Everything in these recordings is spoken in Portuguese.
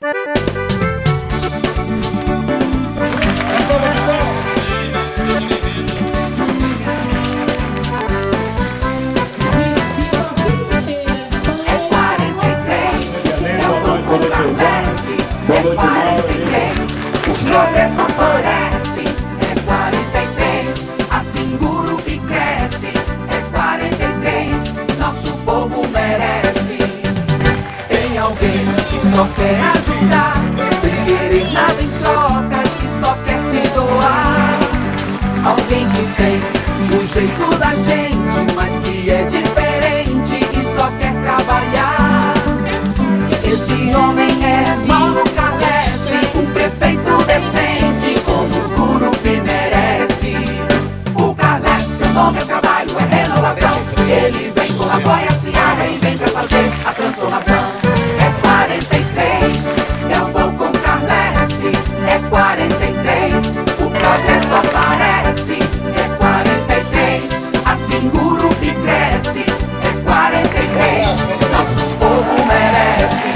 Os progressos aparecem, é 43, assim Gurupi cresce, é 43, nosso povo merece. Tem alguém que só quer ajudar, sem querer nada em troca, que só quer se doar. Alguém que tem o jeito da gente, mas que é diferente e só quer trabalhar. Esse homem é Mauro Carlesse, um prefeito decente, como o Gurupi merece. O Carlesse, seu nome é trabalho, é renovação. Ele vem com apoia a seara e vem pra fazer a transformação. É 43, eu vou com Carlesse. É 43, o progresso aparece. É 43, assim Gurupi cresce. É 43, nosso povo merece.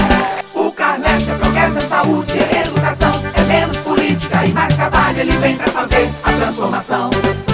É saúde, é educação, é menos política e mais trabalho. Ele vem pra fazer a transformação.